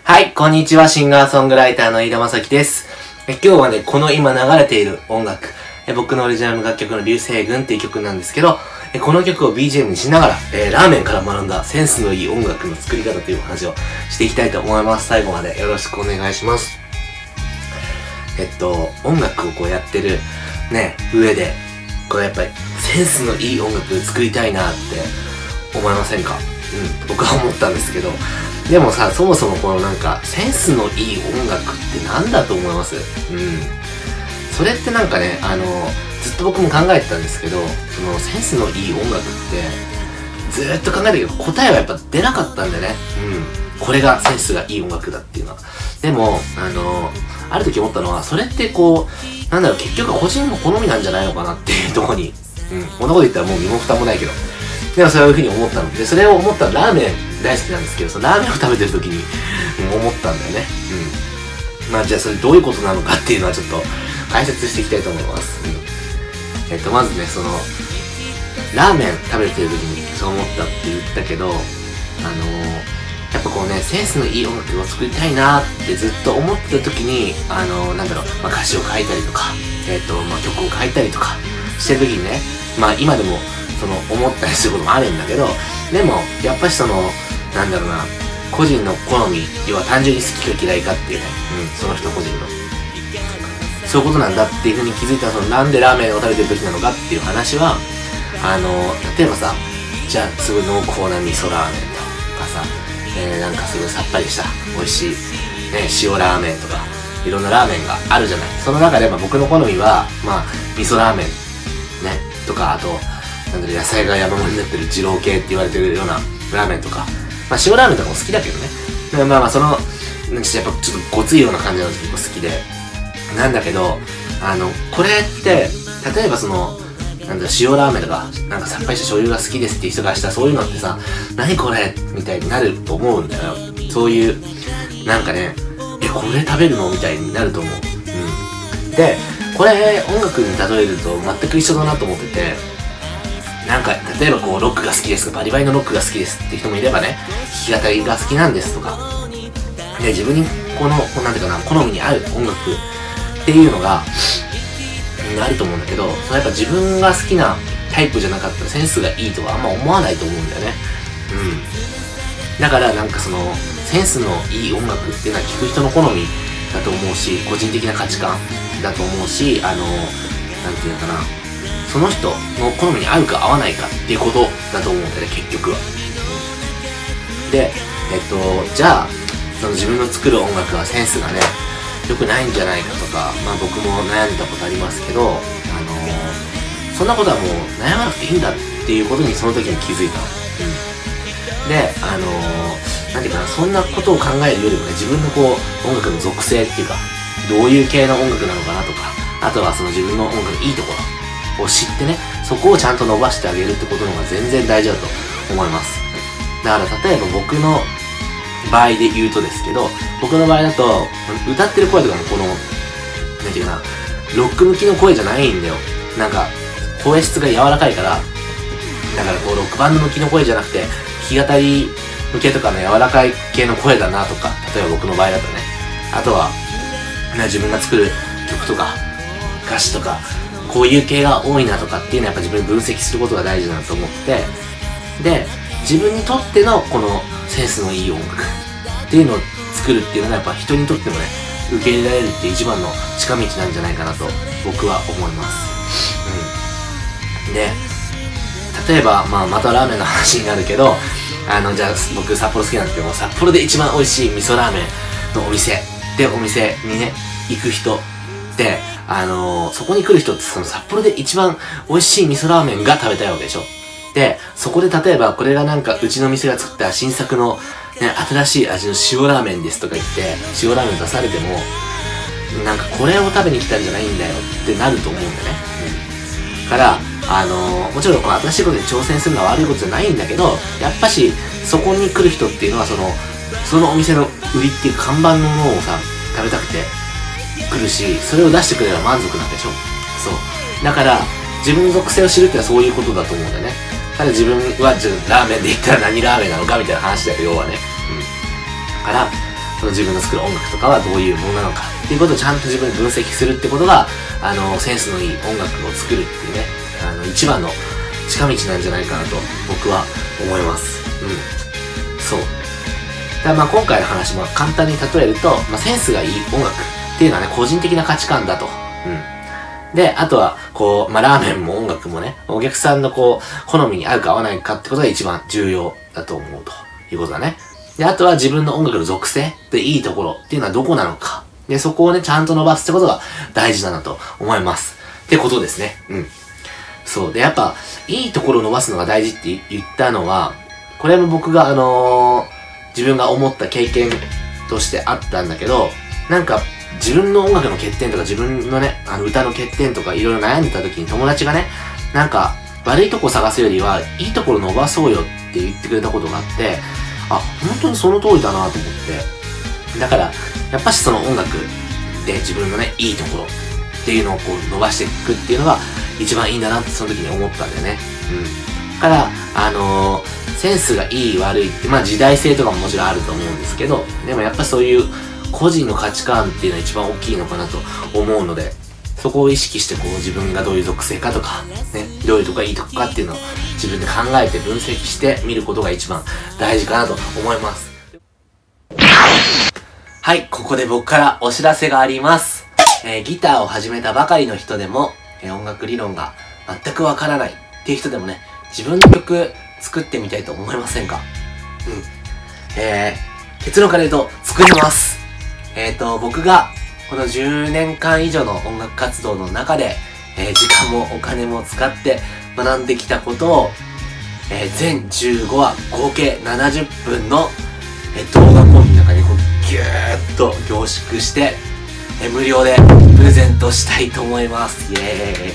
はい、こんにちは。シンガーソングライターの飯田正樹です。今日はね、この今流れている音楽、僕のオリジナルの楽曲の流星群っていう曲なんですけど、この曲を BGM にしながら、ラーメンから学んだセンスのいい音楽の作り方という話をしていきたいと思います。最後までよろしくお願いします。音楽をこうやってるね、上で、これやっぱりセンスのいい音楽作りたいなって思いませんか？僕は思ったんですけど、でもさ、そもそもこのなんか、センスのいい音楽ってなんだと思います？それってなんかね、ずっと僕も考えてたんですけど、そのセンスのいい音楽って、ずーっと考えたけど、答えはやっぱ出なかったんだよね。これがセンスがいい音楽だっていうのは。でも、ある時思ったのは、それってこう、なんだろう、結局個人の好みなんじゃないのかなっていうところに、こんなこと言ったらもう身も蓋もないけど、でもそういう風に思ったので、それを思ったらラーメン大好きなんですけど、そのラーメンを食べてる時に、思ったんだよね。まあじゃあそれどういうことなのかっていうのはちょっと解説していきたいと思います。まずね、その、ラーメン食べてる時にそう思ったって言ったけど、やっぱこうね、センスのいい音楽を作りたいなってずっと思ってた時に、なんだろう、歌詞を書いたりとか、曲を書いたりとかしてる時にね、今でもその思ったりすることもあるんだけど、でもやっぱりそのなんだろうな、個人の好み、要は単純に好きか嫌いかっていうね、その人個人のそういうことなんだっていう風に気づいたら、そのなんでラーメンを食べてる時なのかっていう話は、例えばさ、じゃあすごい濃厚な味噌ラーメンとかさ、なんかすごいさっぱりした美味しい、塩ラーメンとかいろんなラーメンがあるじゃない。その中で僕の好みは味噌ラーメンねとか、あとなんだろう、野菜が山盛りになってる二郎系って言われてるようなラーメンとか、塩ラーメンとかも好きだけどね。そのやっぱちょっとごついような感じなの結構好きでなんだけど、これって例えばそのなんだろう、塩ラーメンとかなんかさっぱりした醤油が好きですっていう人がしたら、そういうのってさ、何これみたいになると思うんだよ。そういうなんかね、これ食べるのみたいになると思う。でこれ音楽に例えると全く一緒だなと思ってて、なんか例えばこうロックが好きですとか、バリバリのロックが好きですっていう人もいればね、弾き語りが好きなんですとかで、自分にこのなんていうかな、好みに合う音楽っていうのがあると思うんだけど、そのやっぱ自分が好きなタイプじゃなかったらセンスがいいとはあんま思わないと思うんだよね。だからなんかそのセンスのいい音楽っていうのは聴く人の好みだと思うし、個人的な価値観だと思うし、なんていうのかな、その人の好みに合うか合わないかっていうことだと思うんだよね、結局は。で、じゃあその自分の作る音楽はセンスがね良くないんじゃないかとか、僕も悩んだことありますけど、そんなことはもう悩まなくていいんだっていうことにその時に気づいたの。で、なんていうかな、そんなことを考えるよりもね、自分のこう音楽の属性っていうか、どういう系の音楽なのかなとか、あとはその自分の音楽のいいところを知ってね、そこをちゃんと伸ばしてあげるってことの方が全然大事だと思います。だから例えば僕の場合で言うとですけど、僕の場合だと歌ってる声とかもこのなんていうかな、ロック向きの声じゃないんだよ。なんか声質が柔らかいから、だからこうロックバンド向きの声じゃなくて弾き語り向けとかの柔らかい系の声だなとか、例えば僕の場合だとね、あとは自分が作る曲とか歌詞とかこういう系が多いなとかっていうのはやっぱ自分に分析することが大事だなと思って、で自分にとってのこのセンスのいい音楽っていうのを作るっていうのがやっぱ人にとってもね、受け入れられるっていう一番の近道なんじゃないかなと僕は思います。で例えばまたラーメンの話になるけど、じゃあ僕札幌好きなんですけども、札幌で一番美味しい味噌ラーメンのお店にね行く人で、そこに来る人ってその札幌で一番美味しい味噌ラーメンが食べたいわけでしょ。でそこで例えばこれがなんかうちの店が作った新作の、新しい味の塩ラーメンですとか言って塩ラーメン出されても、なんかこれを食べに来たんじゃないんだよってなると思うんだよね。からもちろんこの新しいことに挑戦するのは悪いことじゃないんだけど、やっぱしそこに来る人っていうのはそのお店の売りっていう看板のものをさ食べたくて来るし、それを出してくれれば満足なんでしょ。そうだから自分の属性を知るってのはそういうことだと思うんだよね。ただ自分はラーメンで言ったら何ラーメンなのかみたいな話だよ、要はね。からの自分の作る音楽とかはどういうものなのかっていうことをちゃんと自分で分析するってことが、センスのいい音楽を作るっていうね、一番の近道なんじゃないかなと僕は思います。そう。だから今回の話も簡単に例えると、センスがいい音楽っていうのはね、個人的な価値観だと。で、あとは、ラーメンも音楽もね、お客さんの好みに合うか合わないかってことが一番重要だと思うということだね。で、あとは自分の音楽の属性でいいところっていうのはどこなのか。で、そこをね、ちゃんと伸ばすってことが大事だなと思います。ってことですね。そう。で、やっぱ、いいところを伸ばすのが大事って言ったのは、これも僕が自分が思った経験としてあったんだけど、なんか、自分の音楽の欠点とか自分のね、歌の欠点とかいろいろ悩んでた時に友達がね、なんか、悪いとこ探すよりは、いいところ伸ばそうよって言ってくれたことがあって、本当にその通りだなと思って。だから、やっぱしその音楽で自分のね、いいところっていうのを伸ばしていくっていうのが一番いいんだなってその時に思ったんだよね。だから、センスがいい悪いって、時代性とかももちろんあると思うんですけど、でもやっぱそういう個人の価値観っていうのは一番大きいのかなと思うので、そこを意識して自分がどういう属性かとか、ね、どういうとこがいいとこかっていうのを自分で考えて分析して見ることが一番大事かなと思います。はい、ここで僕からお知らせがあります。ギターを始めたばかりの人でも、音楽理論が全くわからないっていう人でもね、自分の曲作ってみたいと思いませんか？結論から言うと作れます。僕がこの10年間以上の音楽活動の中で、時間もお金も使って学んできたことを、全15話合計70分の、動画コンビの中にギューッと凝縮して、無料でプレゼントしたいと思います。イエーイ。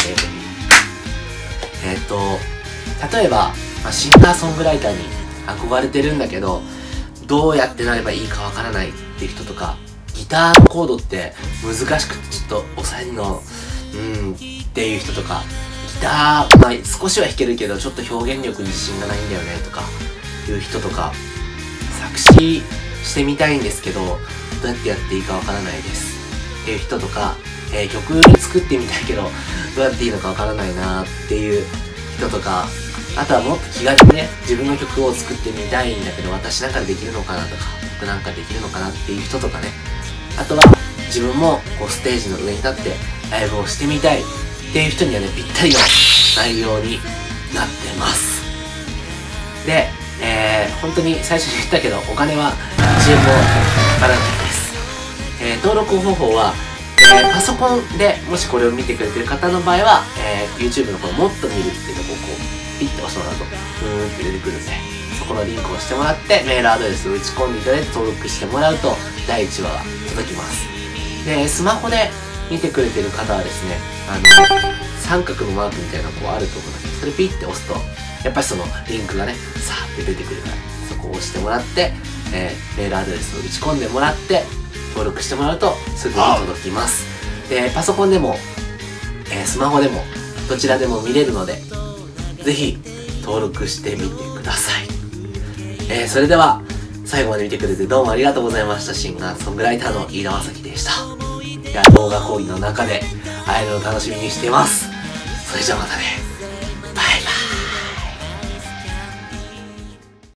例えば、シンガーソングライターに憧れてるんだけど、どうやってなればいいかわからないっていう人とか、ギターのコードって難しくてちょっと抑えるの、っていう人とか、ギター、少しは弾けるけどちょっと表現力に自信がないんだよねとかいう人とか、作詞してみたいんですけど、どうやってやっていいかわからないですっていう人とか、曲作ってみたいけど、どうやっていいのかわからないなっていう人とか、あとはもっと気軽にね、自分の曲を作ってみたいんだけど、私なんかできるのかなとか、僕なんかできるのかなっていう人とかね、あとは自分もステージの上に立ってライブをしてみたいっていう人にはね、ぴったりの内容になってます。で、本当に最初に言ったけど、お金は1円もかからないです。登録方法は、パソコンでもしこれを見てくれてる方の場合は、YouTube のもっと見るっていうとこをピッと押してもらうと、って出てくるんで、そこのリンクをしてもらって、メールアドレスを打ち込んでいただいて登録してもらうと、第1話が届きます。で、スマホで見てくれてる方はですね、三角のマークみたいなのがあると思うんだけど、それピッて押すと、やっぱりそのリンクがね、さーって出てくるから、そこを押してもらって、メールアドレスを打ち込んでもらって、登録してもらうとすぐに届きます。で、パソコンでも、スマホでも、どちらでも見れるので、ぜひ登録してみてください。それでは、最後まで見てくれてどうもありがとうございました。シンガーソングライターの飯田正樹でした。動画講義の中で会えるのを楽しみにしています。それじゃあまたね。